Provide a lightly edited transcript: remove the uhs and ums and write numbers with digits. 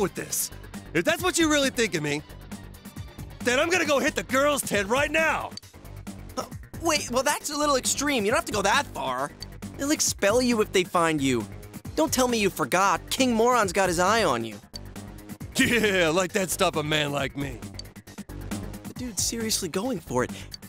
with this. If that's what you really think of me, then I'm gonna go hit the girls' tent right now. Wait, well, that's a little extreme. You don't have to go that far. They'll expel you if they find you. Don't tell me you forgot. King Moron's got his eye on you. Yeah, like that stuff a man like me. The dude's seriously going for it.